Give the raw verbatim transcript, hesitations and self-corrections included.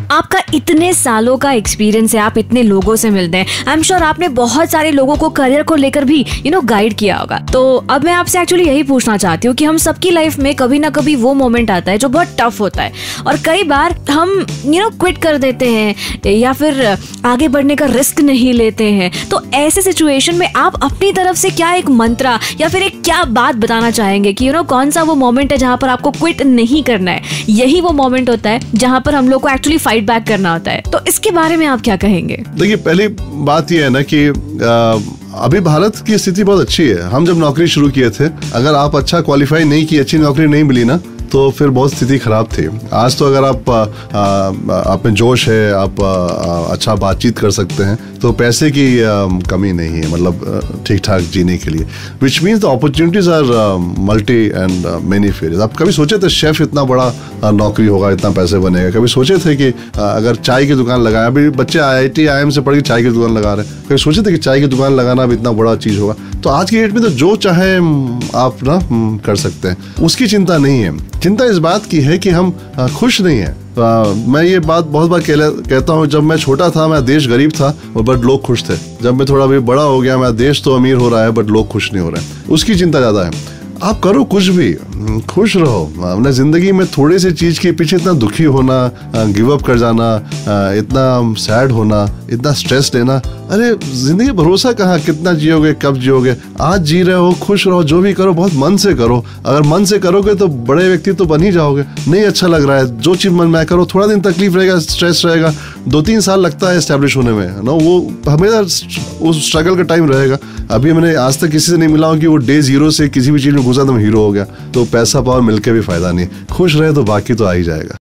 आपका इतने सालों का एक्सपीरियंस है, आप इतने लोगों से मिलते हैं, आई एम श्योर आपने बहुत सारे लोगों को करियर को लेकर भी यू नो गाइड किया होगा। तो अब मैं आपसे एक्चुअली यही पूछना चाहती हूँ कि हम सबकी लाइफ में कभी ना कभी वो मोमेंट आता है जो बहुत टफ होता है और कई बार हम यू नो क्विट कर देते हैं या फिर आगे बढ़ने का रिस्क नहीं लेते हैं। तो ऐसे सिचुएशन में आप अपनी तरफ से क्या एक मंत्रा या फिर एक क्या बात बताना चाहेंगे कि यू नो कौन सा वो मोमेंट है जहां पर आपको क्विट नहीं करना है, यही वो मोमेंट होता है जहां पर हम लोग को एक्चुअली फाइट बैक करना होता है। तो इसके बारे में आप क्या कहेंगे? देखिए, पहली बात यह है ना कि आ, अभी भारत की स्थिति बहुत अच्छी है। हम जब नौकरी शुरू किए थे, अगर आप अच्छा क्वालिफाई नहीं किए, अच्छी नौकरी नहीं मिली ना, तो फिर बहुत स्थिति खराब थी। आज तो अगर आप आप में जोश है, आप आ, अच्छा बातचीत कर सकते हैं, तो पैसे की आ, कमी नहीं है, मतलब ठीक ठाक जीने के लिए। Which means the opportunities are multi and many various. आप कभी सोचे थे शेफ इतना बड़ा नौकरी होगा, इतना पैसे बनेगा? कभी सोचे थे कि आ, अगर चाय की दुकान लगाए, अभी बच्चे आई आई टी आई एम से पढ़ के चाय की दुकान लगा रहे हैं, कभी सोचे थे कि चाय की दुकान लगाना भी इतना बड़ा चीज़ होगा? तो आज की डेट में तो जो चाहे आप ना कर सकते हैं, उसकी चिंता नहीं है। चिंता इस बात की है कि हम खुश नहीं हैं। आ, मैं ये बात बहुत बार कहता हूँ, जब मैं छोटा था मैं देश गरीब था और बट लोग खुश थे। जब मैं थोड़ा भी बड़ा हो गया, मैं देश तो अमीर हो रहा है बट लोग खुश नहीं हो रहे हैं, उसकी चिंता ज़्यादा है। आप करो कुछ भी, खुश रहो। अपने जिंदगी में थोड़ी सी चीज के पीछे इतना दुखी होना, गिव अप कर जाना, इतना सैड होना, इतना स्ट्रेस लेना, अरे जिंदगी भरोसा कहाँ, कितना जियोगे, कब जियोगे? आज जी रहे हो, खुश रहो, जो भी करो बहुत मन से करो। अगर मन से करोगे तो बड़े व्यक्ति तो बन ही जाओगे। नहीं अच्छा लग रहा है, जो चीज मन में करो। थोड़ा दिन तकलीफ रहेगा, स्ट्रेस रहेगा, दो तीन साल लगता है एस्टेब्लिश होने में ना, वो हमेशा उस स्ट्रगल का टाइम रहेगा। अभी मैंने आज तक किसी से नहीं मिला हूँ कि वो डे जीरो से किसी भी चीज में घुसा तो हीरो हो गया। तो पैसा पावर मिलके भी फायदा नहीं। खुश रहे तो बाकी तो आ ही जाएगा।